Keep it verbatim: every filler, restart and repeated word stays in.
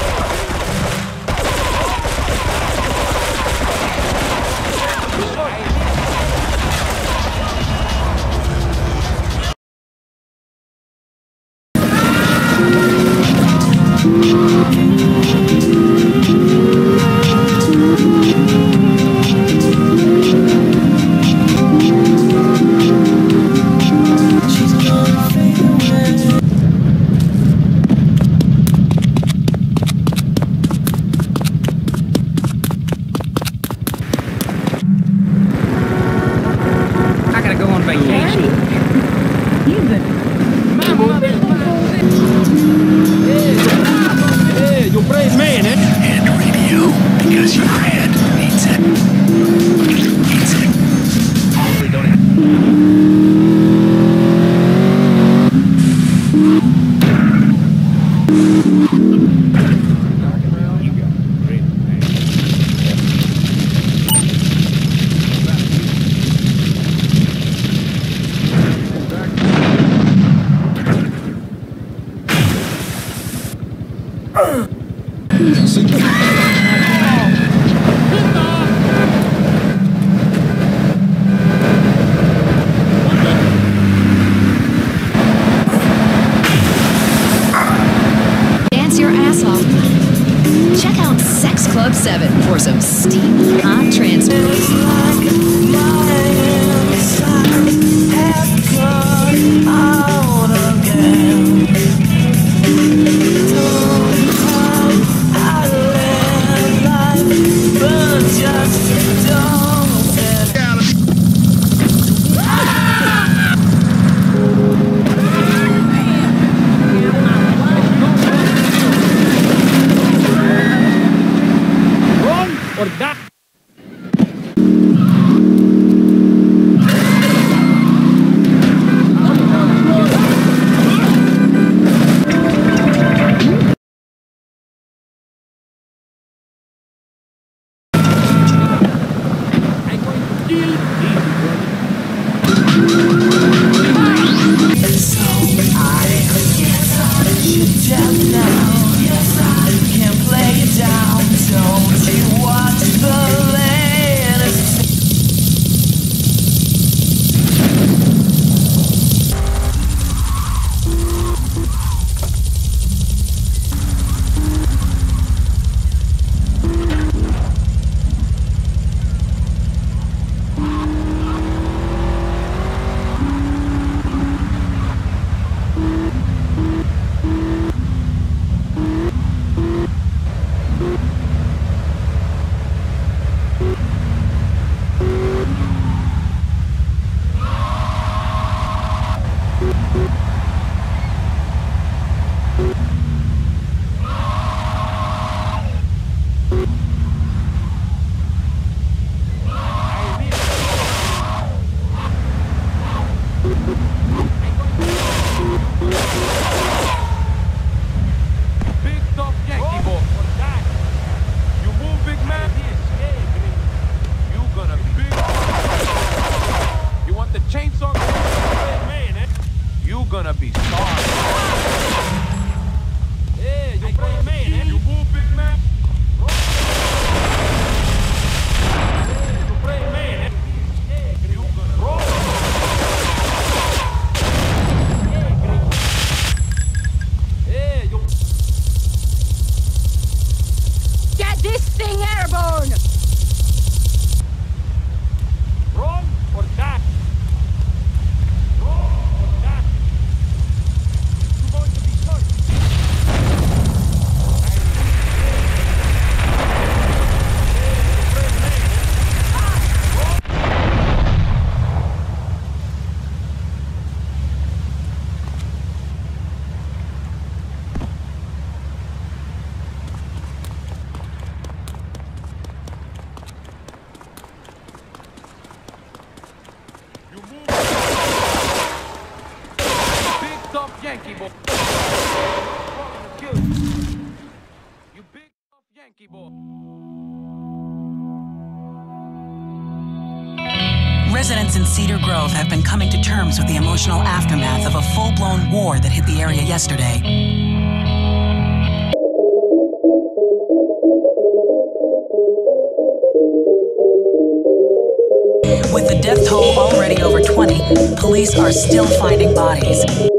For some steamy hot transfers. Or that. Gonna be sorry. Yeah, you play man, eh? You move, big man. Yeah, you play man, eh? Yeah, you gonna roll. Yeah, you. Get this thing airborne! Wrong or that? Yankee boy. You big tough Yankee boy. Residents in Cedar Grove have been coming to terms with the emotional aftermath of a full-blown war that hit the area yesterday. With the death toll already over twenty, police are still finding bodies.